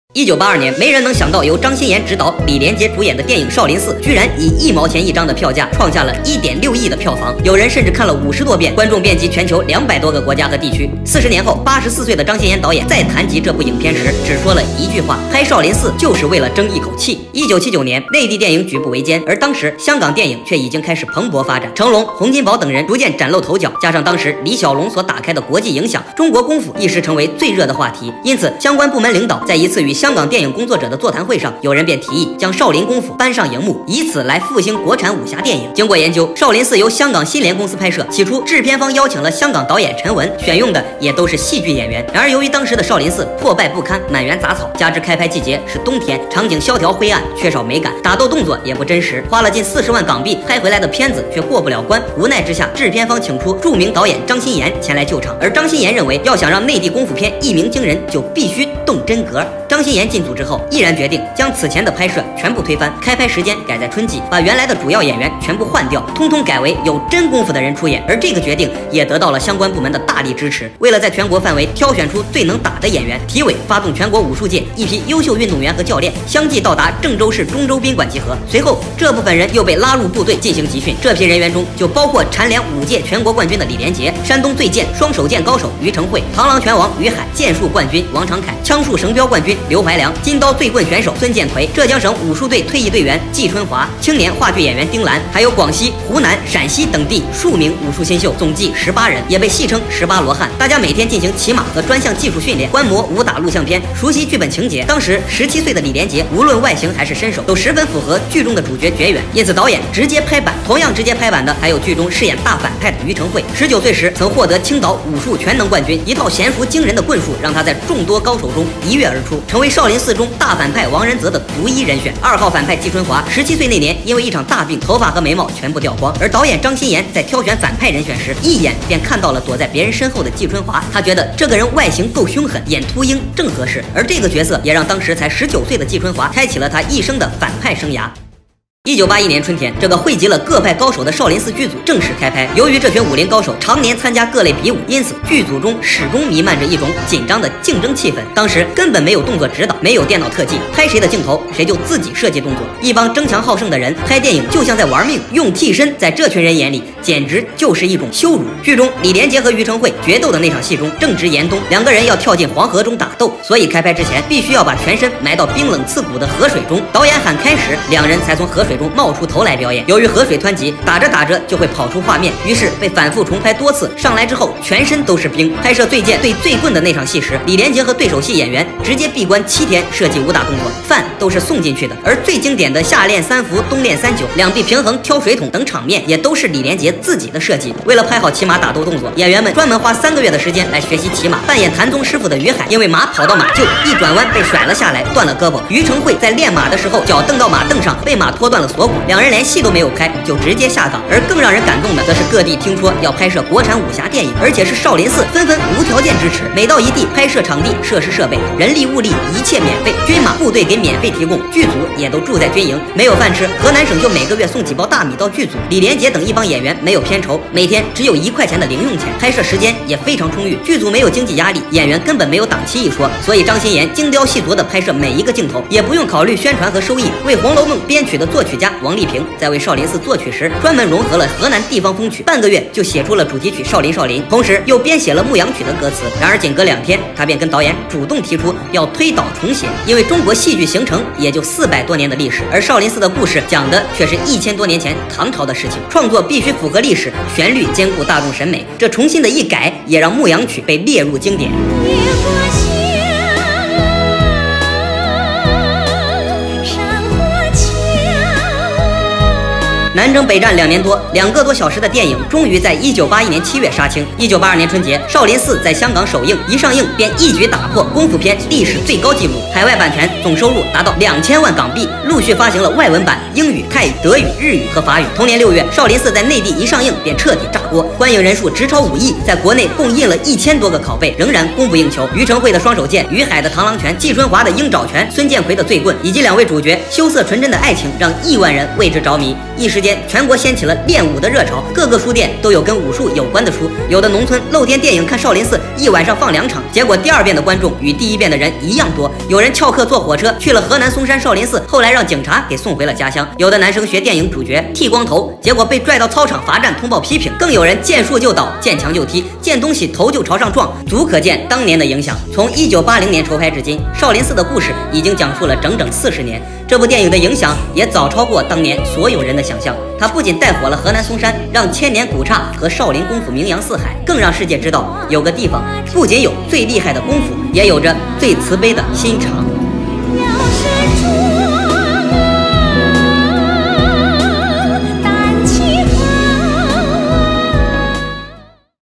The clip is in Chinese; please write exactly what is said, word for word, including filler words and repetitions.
一九八二年，没人能想到由张鑫炎执导、李连杰主演的电影《少林寺》，居然以一毛钱一张的票价创下了一点六亿的票房，有人甚至看了五十多遍，观众遍及全球两百多个国家和地区。四十年后，八十四岁的张鑫炎导演再谈及这部影片时，只说了一句话：拍《少林寺》就是为了争一口气。一九七九年，内地电影举步维艰，而当时香港电影却已经开始蓬勃发展，成龙、洪金宝等人逐渐崭露头角，加上当时李小龙所打开的国际影响，中国功夫一时成为最热的话题。因此，相关部门领导在一次与香港电影工作者的座谈会上，有人便提议将少林功夫搬上荧幕，以此来复兴国产武侠电影。经过研究，少林寺由香港新联公司拍摄，起初制片方邀请了香港导演陈文，选用的也都是戏剧演员。然而由于当时的少林寺破败不堪，满园杂草，加之开拍季节是冬天，场景萧条灰暗，缺少美感，打斗动作也不真实，花了近四十万港币拍回来的片子却过不了关。无奈之下，制片方请出著名导演张鑫炎前来救场，而张鑫炎认为，要想让内地功夫片一鸣惊人，就必须动真格。张鑫炎进组之后，毅然决定将此前的拍摄全部推翻，开拍时间改在春季，把原来的主要演员全部换掉，通通改为有真功夫的人出演。而这个决定也得到了相关部门的大力支持。为了在全国范围挑选出最能打的演员，体委发动全国武术界一批优秀运动员和教练，相继到达郑州市中州宾馆集合。随后，这部分人又被拉入部队进行集训。这批人员中就包括蝉联五届全国冠军的李连杰，山东最剑双手剑高手于承惠，螳螂拳王于海，剑术冠军王长凯，枪术绳标冠军刘怀良，金刀醉棍选手孙建奎，浙江省武术队退役队员季春华，青年话剧演员丁兰，还有广西、湖南、陕西等地数名武术新秀，总计十八人，也被戏称十八罗汉。大家每天进行骑马和专项技术训练，观摩武打录像片，熟悉剧本情节。当时十七岁的李连杰，无论外形还是身手，都十分符合剧中的主角绝缘，因此导演直接拍板。同样直接拍板的还有剧中饰演大反派的于承惠，十九岁时曾获得青岛武术全能冠军，一套娴熟惊人的棍术让他在众多高手中一跃而出，成为少林寺中大反派王仁泽的独一人选。二号反派季春华，十七岁那年因为一场大病，头发和眉毛全部掉光，而导演张鑫炎在挑选反派人选时，一眼便看到了躲在别人身后的季春华，他觉得这个人外形够凶狠，演秃鹰正合适，而这个角色也让当时才十九岁的季春华开启了他一生的反派生涯。一九八一年春天，这个汇集了各派高手的少林寺剧组正式开拍。由于这群武林高手常年参加各类比武，因此剧组中始终弥漫着一种紧张的竞争气氛。当时根本没有动作指导，没有电脑特技，拍谁的镜头谁就自己设计动作。一帮争强好胜的人拍电影就像在玩命，用替身在这群人眼里简直就是一种羞辱。剧中李连杰和于承惠决斗的那场戏中，正值严冬，两个人要跳进黄河中打斗，所以开拍之前必须要把全身埋到冰冷刺骨的河水中。导演喊开始，两人才从河水中冒出头来表演。由于河水湍急，打着打着就会跑出画面，于是被反复重拍多次。上来之后全身都是冰。拍摄醉剑对醉棍的那场戏时，李连杰和对手戏演员直接闭关七天设计武打动作，饭都是送进去的。而最经典的夏练三伏冬练三九，两臂平衡挑水桶等场面也都是李连杰自己的设计。为了拍好骑马打斗动作，演员们专门花三个月的时间来学习骑马。扮演谭宗师傅的于海，因为马跑到马厩，一转弯被甩了下来，断了胳膊。于承惠在练马的时候，脚蹬到马凳上，被马拖断了锁骨。两人连戏都没有开，就直接下岗。而更让人感动的，则是各地听说要拍摄国产武侠电影，而且是少林寺，纷纷无条件支持。每到一地，拍摄场地、设施设备、人力物力一切免费，军马部队给免费提供，剧组也都住在军营。没有饭吃，河南省就每个月送几包大米到剧组。李连杰等一帮演员没有片酬，每天只有一块钱的零用钱，拍摄时间也非常充裕。剧组没有经济压力，演员根本没有档期一说，所以张鑫炎精雕细琢地拍摄每一个镜头，也不用考虑宣传和收益。为《红楼梦》编曲的作曲家王丽萍，在为少林寺作曲时，专门融合了河南地方风曲，半个月就写出了主题曲《少林少林》，同时又编写了牧羊曲的歌词。然而仅隔两天，他便跟导演主动提出要推倒重写，因为中国戏剧形成也就四百多年的历史，而少林寺的故事讲的却是一千多年前唐朝的事情，创作必须符合历史，旋律兼顾大众审美。这重新的一改，也让牧羊曲被列入经典。南征北战两年多，两个多小时的电影终于在一九八一年七月杀青。一九八二年春节，《少林寺》在香港首映，一上映便一举打破功夫片历史最高纪录，海外版权总收入达到两千万港币，陆续发行了外文版、英语、泰语、德语、日语和法语。同年六月，《少林寺》在内地一上映便彻底炸锅，观影人数直超五亿，在国内共印了一千多个拷贝，仍然供不应求。于承惠的双手剑，于海的螳螂拳，季春华的鹰爪拳，孙建奎的醉棍，以及两位主角羞涩纯真的爱情，让亿万人为之着迷。一时间间，全国掀起了练武的热潮，各个书店都有跟武术有关的书。有的农村露天电影看少林寺，一晚上放两场，结果第二遍的观众与第一遍的人一样多。有人翘课坐火车去了河南嵩山少林寺，后来让警察给送回了家乡。有的男生学电影主角剃光头，结果被拽到操场罚站通报批评。更有人见树就倒，见墙就踢，见东西头就朝上撞，足可见当年的影响。从一九八零年筹拍至今，少林寺的故事已经讲述了整整四十年。这部电影的影响也早超过当年所有人的想象。它不仅带火了河南嵩山，让千年古刹和少林功夫名扬四海，更让世界知道有个地方不仅有最厉害的功夫，也有着最慈悲的心肠。